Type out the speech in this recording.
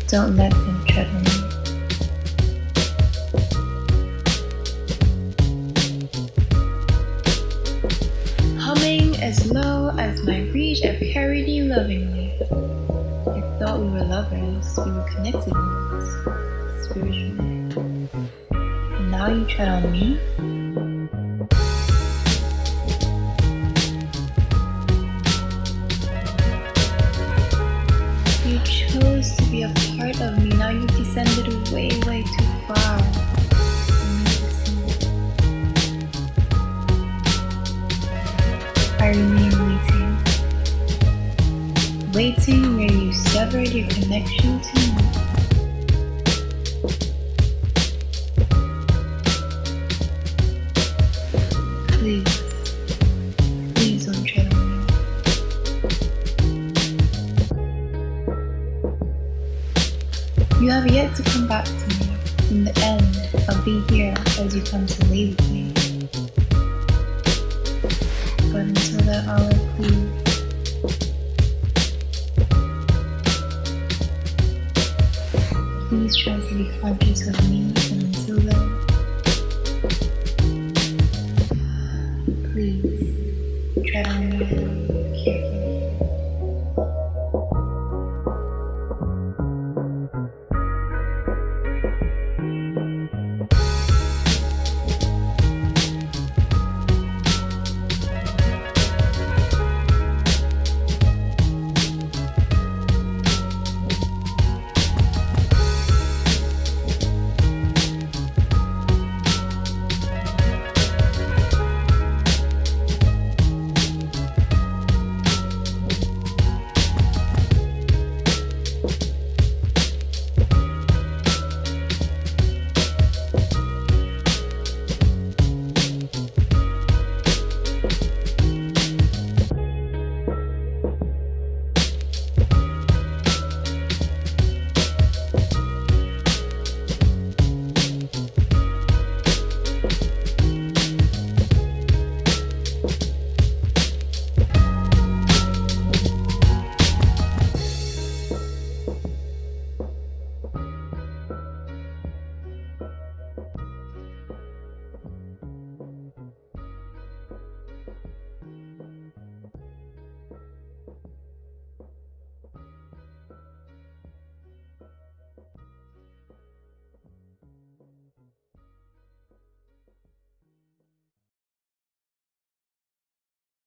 Don't let them tread on you. Humming as low as my reach, I parried you lovingly. I thought we were lovers, we were connected spiritually. And now you tread on me? You chose to be a part of me, now you've descended way, way too far. I remain waiting where you severed your connection to me. Please don't tread on me. You have yet to come back to me. In the end, I'll be here as you come to lay with me. But until that hour, please try to be conscious of me, and until then, please tread on me.